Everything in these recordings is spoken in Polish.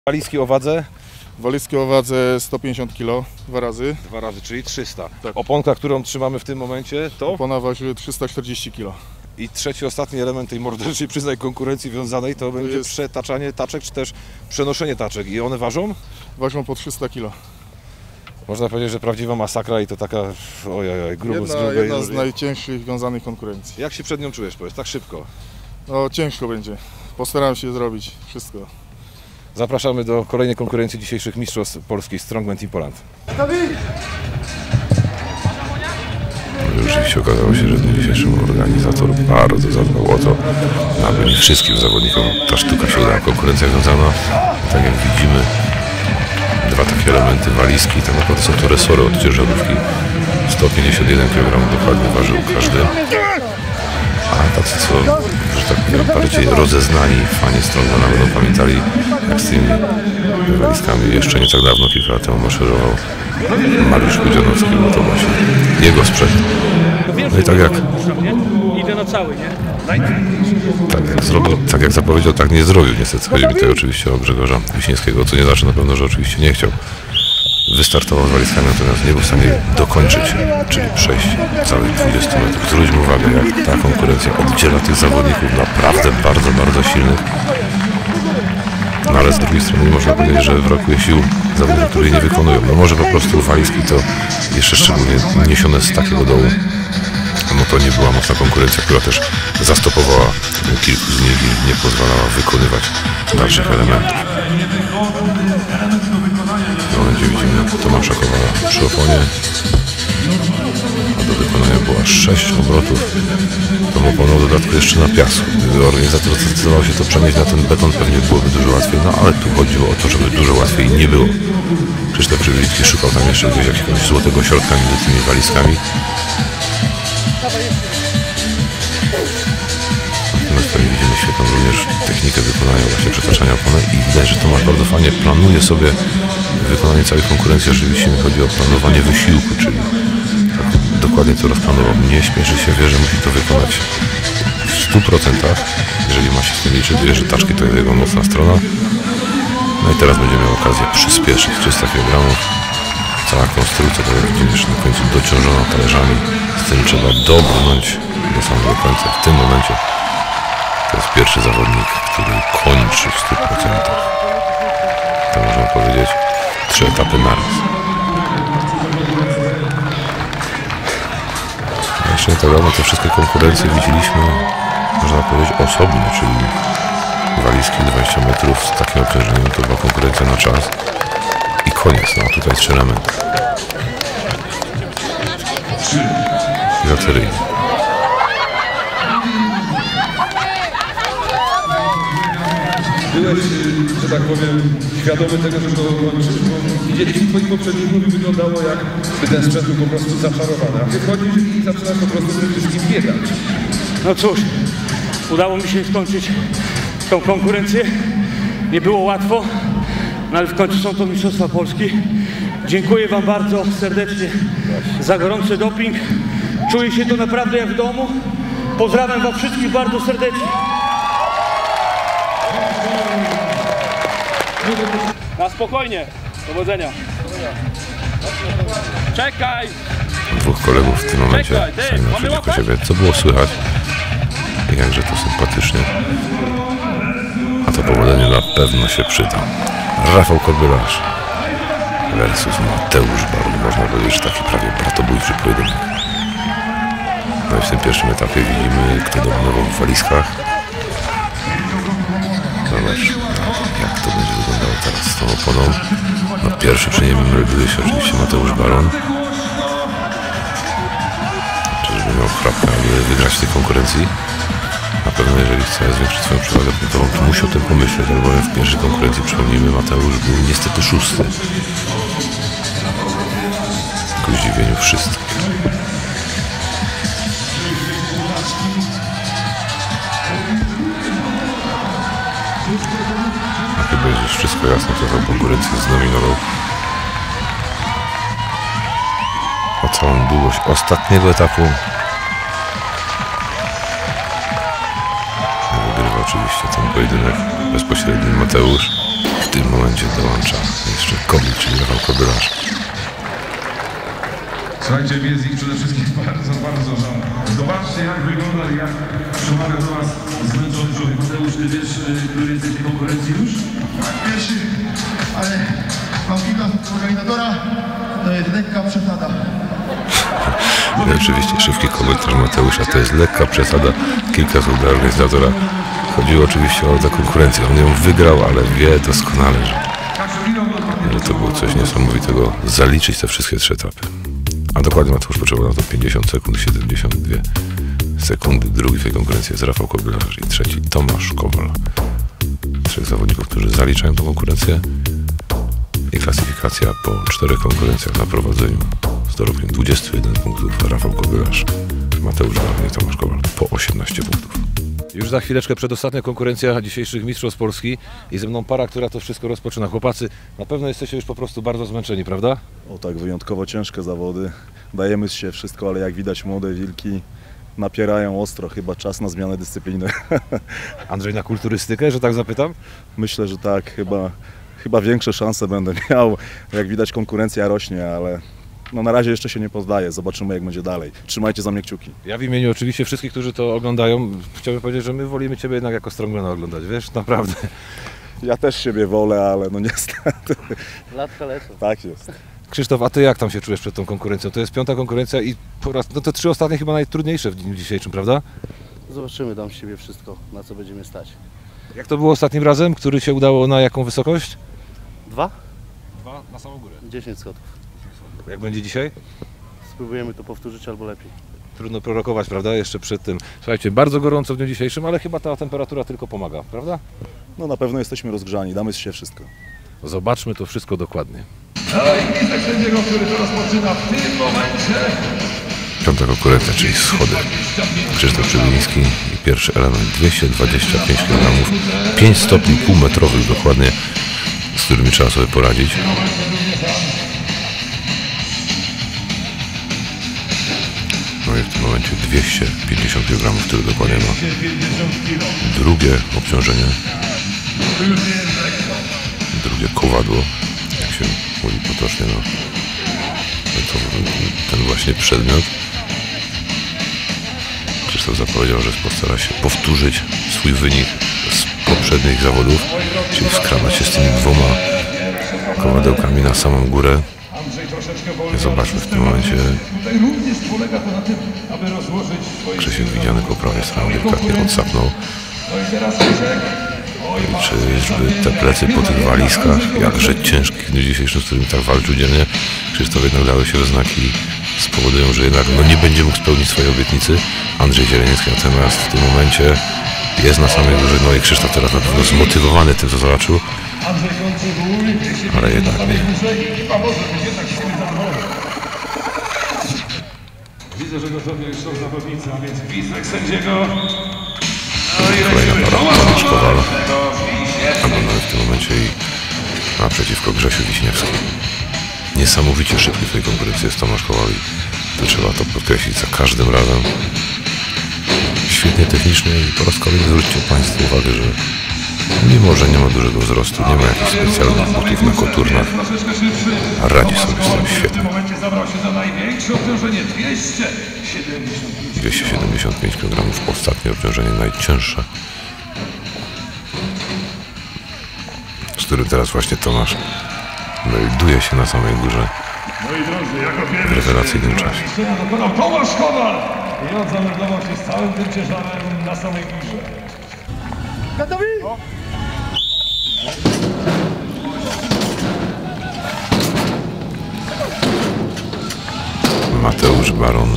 Walizki o wadze? Walizki o wadze 150 kg, dwa razy, czyli 300. Tak. Oponka, którą trzymamy w tym momencie, to? Opona waży 340 kg. I trzeci, ostatni element tej morderczej, przyznaj, konkurencji wiązanej to będzie jest przetaczanie taczek, czy też przenoszenie taczek. I one ważą? Ważą po 300 kg. Można powiedzieć, że prawdziwa masakra i to taka, ojej, grubo z grubej. Jedna z najcięższych wiązanych konkurencji. Jak się przed nią czujesz, powiedz, tak szybko? No ciężko będzie. Postaram się zrobić wszystko. Zapraszamy do kolejnej konkurencji dzisiejszych mistrzostw Polski Strongman Team Poland. Rzeczywiście okazało się, że w dniu dzisiejszym organizator bardzo zadbał o to, aby nie wszystkim zawodnikom ta sztuka się udała. Konkurencja wiązana, tak jak widzimy, dwa takie elementy, walizki, tak naprawdę są to resory od ciężarówki. 151 kg dokładnie ważył każdy. A tacy, co, że tak powiem, bardziej rozeznani fani Strongmana będą pamiętali, jak z tymi walizkami jeszcze nie tak dawno, kilka lat temu maszerował Mariusz Kudzianowski, bo to właśnie jego sprzęt. No i tak jak idę na cały, nie? tak jak zrobił, tak jak zapowiedział, tak nie zrobił. Niestety chodzi mi tutaj oczywiście o Grzegorza Wiśniewskiego, co nie znaczy na pewno, że oczywiście nie chciał. Wystartował z walizkami, natomiast nie był w stanie dokończyć, czyli przejść całych 20 metrów. Zwróćmy uwagę, jak ta konkurencja oddziela tych zawodników naprawdę bardzo, bardzo silnych. No ale z drugiej strony nie można powiedzieć, że brakuje sił zawodników, którzy jej nie wykonują. No może po prostu walizki to jeszcze szczególnie niesione z takiego dołu. No to nie była mocna konkurencja, która też zastopowała kilku z nich i nie pozwalała wykonywać dalszych elementów. W momencie widzimy Tomasza Kowala przy oponie, a do wykonania było aż 6 obrotów. Tą oponą w dodatku jeszcze na piasku. Gdyby organizator zdecydował się to przenieść na ten beton, pewnie byłoby dużo łatwiej, no ale tu chodziło o to, żeby dużo łatwiej nie było. Krzysztof Przywilski szukał tam jeszcze gdzieś jakiegoś złotego środka między tymi walizkami. Natomiast tutaj widzimy świetną również technikę wykonania właśnie przetaczania opony i widać, że Tomasz bardzo fajnie planuje sobie wykonanie całej konkurencji, jeżeli chodzi o planowanie wysiłku, czyli tak dokładnie to rozplanował. Nie śpieszy się, wie, że musi to wykonać w 100%, jeżeli ma się z tym liczyć, wie, że taczki to jest jego mocna strona. No i teraz będzie miał okazję przyspieszyć 300 kg. Cała konstrukcja, tak jak widzimy, już na końcu dociążona talerzami. Z tym trzeba dobrnąć do samego końca. W tym momencie to jest pierwszy zawodnik, który kończy w 100%. To można powiedzieć 3 etapy naraz. Jeszcze nie tak dawno te wszystkie konkurencje widzieliśmy, można powiedzieć, osobno, czyli walizki 20 metrów z takim obciążeniem. To była konkurencja na czas i koniec. No a tutaj 3 elementy. Zateryjnie. Byłeś, że tak powiem, świadomy tego, że to kończysz, bo widzieliśmy twoich poprzedników i wyglądało, jak ten sprzęt był po prostu zaczarowany. A ty wchodzisz i zaczynasz po prostu tym wszystkim biegać. No cóż, udało mi się skończyć tą konkurencję. Nie było łatwo, no ale w końcu są to mistrzostwa Polski. Dziękuję wam bardzo serdecznie za gorący doping. Czuję się tu naprawdę jak w domu. Pozdrawiam was wszystkich bardzo serdecznie. Na spokojnie. Powodzenia. Czekaj! Dwóch kolegów w tym momencie stali naprzeciwko siebie. Co było słychać? I jakże to sympatycznie. A to powodzenie na pewno się przyda. Rafał Korbylarz versus Mateusz Baron. Można powiedzieć, że taki prawie bratobójczy pojedynek. No i w tym pierwszym etapie widzimy, kto dominował w walizkach. Zobacz, jak to będzie wyglądało teraz z tą oponą. No pierwszy przy nim melduje się oczywiście Mateusz Baron. Czyżby miał chrapkę, aby wygrać w tej konkurencji? Na pewno jeżeli chce zwiększyć swoją przewagę punktową, to musi o tym pomyśleć, albowiem w pierwszej konkurencji, przypomnijmy, Mateusz był niestety 6. Ku zdziwieniu wszystkich. A chyba jest już wszystko jasne, kto tę konkurencję zdominował. O całą długość ostatniego etapu wygrywa oczywiście ten pojedynek bezpośredni Mateusz. tym momencie dołącza jeszcze Kobi, czyli Rafał Kobylarz. Słuchajcie, jest ich przede wszystkim bardzo, bardzo żona. Zobaczcie, jak wygląda, jak przemawia do nas zmęczony człowiek. Mateusz, ty wiesz, który jesteś w konkurencji już? Tak, pierwszy, ale mam kilka organizatora, to jest lekka przesada. I oczywiście szybki komentarz Mateusza, to jest lekka przesada, kilka słów dla organizatora. Chodziło oczywiście o tę konkurencję, on ją wygrał, ale wie doskonale, że to było coś niesamowitego, zaliczyć te wszystkie 3 etapy. A dokładnie Mateusz potrzebował na to 50 sekund, 72 sekundy. Drugi w tej konkurencji jest Rafał Kobylarz i trzeci Tomasz Kowal. 3 zawodników, którzy zaliczają tę konkurencję i klasyfikacja po 4 konkurencjach na prowadzeniu z dorobkiem 21 punktów. Rafał Kobylarz, Mateusz Baron i Tomasz Kowal po 18 punktów. Już za chwileczkę przedostatnia konkurencja dzisiejszych mistrzostw Polski i ze mną para, która to wszystko rozpoczyna. Chłopacy, na pewno jesteście już po prostu bardzo zmęczeni, prawda? O tak, wyjątkowo ciężkie zawody. Dajemy z siebie wszystko, ale jak widać młode wilki napierają ostro. Chyba czas na zmianę dyscypliny. Andrzej, na kulturystykę, że tak zapytam? Myślę, że tak. Chyba większe szanse będę miał. Jak widać konkurencja rośnie, ale no na razie jeszcze się nie poddaję. Zobaczymy, jak będzie dalej. Trzymajcie za mnie kciuki. Ja w imieniu oczywiście wszystkich, którzy to oglądają, chciałbym powiedzieć, że my wolimy Ciebie jednak jako Strongbena oglądać, wiesz, naprawdę. Ja też siebie wolę, ale no niestety. Latka lecą. Tak jest. Krzysztof, a Ty jak tam się czujesz przed tą konkurencją? To jest 5. konkurencja i po raz, no te 3 ostatnie chyba najtrudniejsze w dniu dzisiejszym, prawda? Zobaczymy, dam z siebie wszystko, na co będziemy stać. Jak to było ostatnim razem? Który się udało na jaką wysokość? 2? 2 na samą górę. 10 schodów. Jak będzie dzisiaj? Spróbujemy to powtórzyć albo lepiej. Trudno prorokować, prawda? Jeszcze przed tym. Słuchajcie, bardzo gorąco w dniu dzisiejszym, ale chyba ta temperatura tylko pomaga, prawda? No na pewno jesteśmy rozgrzani. Damy z siebie wszystko. Zobaczmy to wszystko dokładnie. No i widzę sędziego, który to rozpoczyna w tym momencie. 5. konkurencja, czyli schody. Krzysztof Przybyliński i pierwszy element 225 kg, 5 stopni półmetrowych dokładnie, z którymi trzeba sobie poradzić. No i w tym momencie 250 kg, który dokładnie ma drugie obciążenie, drugie kowadło, jak się mówi potocznie, no to ten właśnie przedmiot. Krzysztof zapowiedział, że postara się powtórzyć swój wynik z poprzednich zawodów, czyli wskradać się z tymi 2 kowadełkami na samą górę. Zobaczmy w tym momencie. Krzysiek widziany po prawej stronie delikatnie odsapnął. Czyżby te plecy po tych walizkach, jakże ciężkich w dniu dzisiejszym, z którymi tak walczył dziennie, Krzysztof jednak dały się we znaki, spowodują, że jednak no, nie będzie mógł spełnić swojej obietnicy. Andrzej Zieleniecki natomiast w tym momencie jest na samej górze, no i Krzysztof teraz na pewno zmotywowany tym, co zobaczył, ale jednak nie. Widzę, że gotowi już są zawodnicy, a więc gwizdek sędziego. Kolejna para, Tomasz Kowal. Oglądamy w tym momencie i naprzeciwko Grzesiu Wiśniewski. Niesamowicie szybki w tej konkurencji jest Tomasz Kowal i to trzeba to podkreślić za każdym razem. Świetnie technicznie i po raz kolejny zwróćcie Państwo uwagę, że mimo, że nie ma dużego wzrostu, nie ma jakichś specjalnych butów na koturnach, a radzi sobie z tym świetnie. 275 kg, ostatnie obciążenie najcięższe, z którym teraz właśnie Tomasz melduje się na samej górze w rewelacyjnym czasie. Tomasz Kowal i on zameldował się z całym tym ciężarem na samej górze. Gotowi? Mateusz Baron,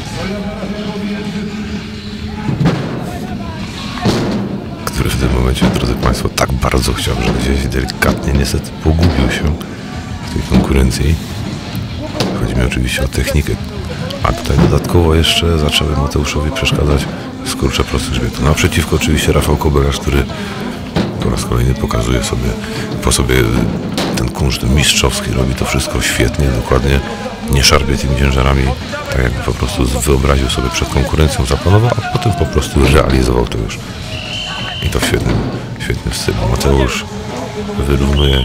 który w tym momencie, drodzy Państwo, tak bardzo chciał, że gdzieś delikatnie niestety pogubił się w tej konkurencji. Chodzi mi oczywiście o technikę, a tutaj dodatkowo jeszcze zaczęły Mateuszowi przeszkadzać skurcze prostych grzbietu. Naprzeciwko oczywiście Rafał Kobylarz, który po raz kolejny pokazuje po sobie ten kunszt mistrzowski, robi to wszystko świetnie, dokładnie, nie szarpie tymi ciężarami, tak jakby po prostu wyobraził sobie przed konkurencją, zaplanował, a potem po prostu realizował to już. I to w świetnym stylu. Mateusz wyrównuje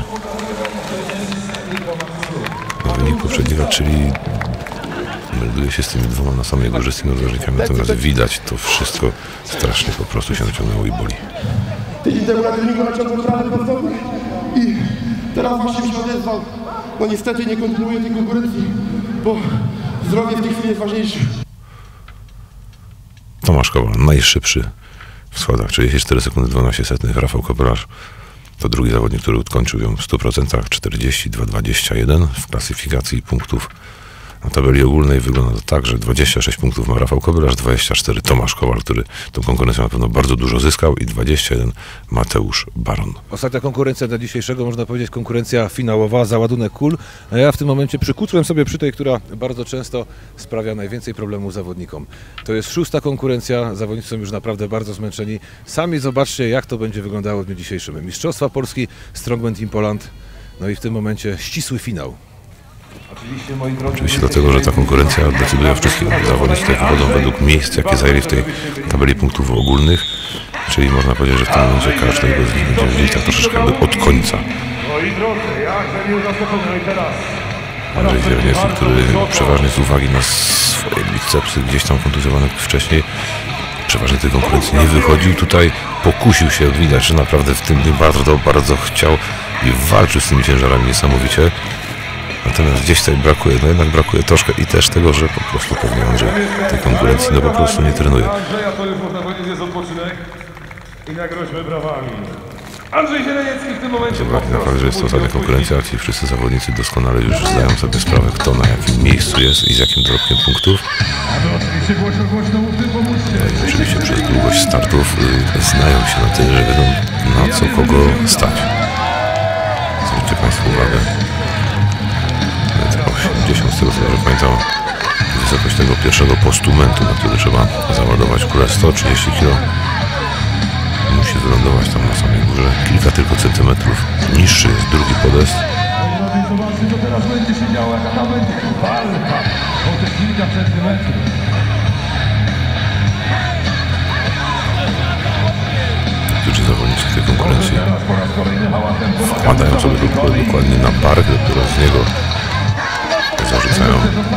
wynik poprzedniego, czyli melduje się z tymi dwoma na samej górze z tymi odważnikami, natomiast widać to wszystko strasznie po prostu się naciągnęło i boli. Tydzień temu na treningu naciągnął prawy podstawny i teraz właśnie się odezwał. No niestety nie kontynuuję tej konkurencji, bo zdrowie w tej chwili jest ważniejsze. Tomasz Kowal, najszybszy w składach, 34 sekundy 12 setnych. Rafał Kopelarz to drugi zawodnik, który ukończył ją w 100%, 42-21 w klasyfikacji punktów. Na tabeli ogólnej wygląda to tak, że 26 punktów ma Rafał Kobylarz, 24 Tomasz Kowal, który tą konkurencją na pewno bardzo dużo zyskał, i 21 Mateusz Baron. Ostatnia konkurencja dla dzisiejszego, można powiedzieć, konkurencja finałowa, załadunek kul. A ja w tym momencie przykucłem sobie przy tej, która bardzo często sprawia najwięcej problemów zawodnikom. To jest 6. konkurencja, zawodnicy są już naprawdę bardzo zmęczeni. Sami zobaczcie, jak to będzie wyglądało w dniu dzisiejszym. Mistrzostwa Polski, Strongman Team Poland, no i w tym momencie ścisły finał. Oczywiście dlatego, że ta konkurencja decyduje o wszystkim. Zawodnicy tutaj wychodzą według miejsc, jakie zajęli w tej tabeli punktów ogólnych, czyli można powiedzieć, że w tym momencie każdego z nich będzie widzieć tak troszeczkę jakby od końca. Andrzej Zierniewski, który przeważnie z uwagi na swoje bicepsy gdzieś tam kontuzjowane wcześniej, przeważnie tej konkurencji nie wychodził. Tutaj pokusił się, widać, że naprawdę w tym dniu bardzo chciał i walczył z tymi ciężarami niesamowicie. Natomiast gdzieś tutaj brakuje, no jednak brakuje troszkę i też tego, że po prostu pewnie Andrzej tej konkurencji no po prostu nie trenuje. Andrzeja to już można powiedzieć jest odpoczynek i nagrodźmy brawami. Andrzej Zieleniecki w tym momencie. Z uwagi na fakt, że jest to ostatnia konkurencja, a ci wszyscy zawodnicy doskonale już zdają sobie sprawę, kto na jakim miejscu jest i z jakim dorobkiem punktów. No i oczywiście przez długość startów znają się na tyle, że wiedzą, na co kogo stać. Zwróćcie Państwo uwagę. 80 z tego, co dobrze pamiętam, wysokość tego pierwszego postumentu, na który trzeba załadować kulę 130 kg. Musi wylądować tam na samej górze. Kilka tylko centymetrów niższy jest drugi podest. Zobaczcie, co teraz będzie się działo, jaka tam będzie walka o te kilka centymetrów. Niektórzy zawodnicy w tej konkurencji wkładają sobie do kulę dokładnie na bark, dopiero z niego zarzucają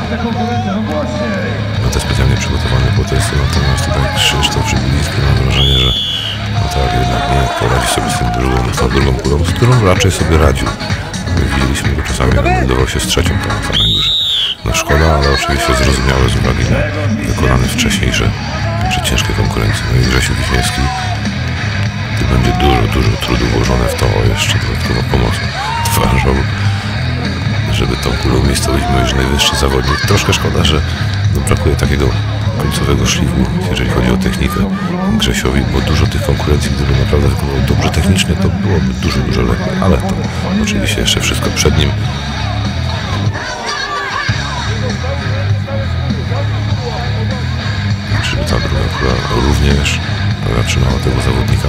na te specjalnie przygotowane potesty. Natomiast tutaj Krzysztof Żybiliński, mam wrażenie, że no tak jednak nie poradzi sobie z tą drugą kulą, z którą raczej sobie radził. Widzieliśmy go czasami, jak meldował się z trzecią tam na samej górze. No szkoda, ale oczywiście zrozumiałe z uwagi na wykonane wcześniejsze czy ciężkie konkurencje. No i Grzesiu Wiśniewski, tu będzie dużo trudu włożone w to, jeszcze dodatkowa pomoc twarzą, żeby tą kulą umiejscowić już najwyższy zawodnik. Troszkę szkoda, że no, brakuje takiego końcowego szlifu, jeżeli chodzi o technikę Grzesiowi, bo dużo tych konkurencji, gdyby naprawdę wykonał dobrze technicznie, to byłoby dużo lepiej, ale to oczywiście jeszcze wszystko przed nim. Żeby ta druga kula również zatrzymała tego zawodnika.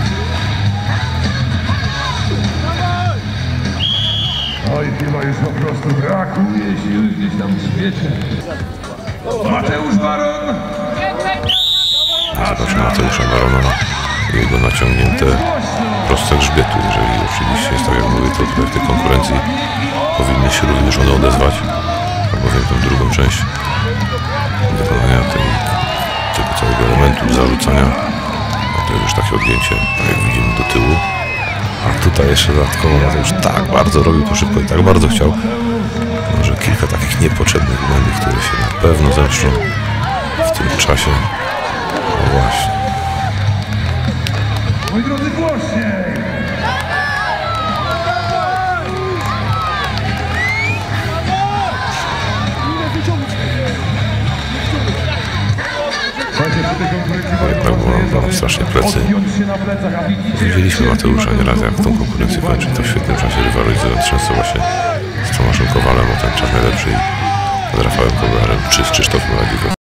Oj, chyba już po prostu brakuje sił gdzieś tam w świecie. Mateusz Baron! Zobaczmy Mateusza Barona i jego naciągnięte proste grzbietu. Jeżeli oczywiście jest tak jak mówię, to tutaj w tej konkurencji powinny się również one odezwać, albowiem tę drugą część wykonania tego całego elementu zarzucania, a to jest już takie odgięcie, jak widzimy, do tyłu. A tutaj jeszcze dodatkowo Mateusz tak bardzo robił to szybko i tak bardzo chciał, że kilka takich niepotrzebnych błędów, które się na pewno zemszczą w tym czasie. No właśnie. Moi drodzy, głośniej! Jednak było nam strasznie plecy. Widzieliśmy Mateusza nieraz, jak tą konkurencję kończy. To w świetnym czasie rywalizując często właśnie z Tomaszem Kowalem o ten czas najlepszy i z Rafałem Kowalarem czy z Krzysztofem Radzikiem.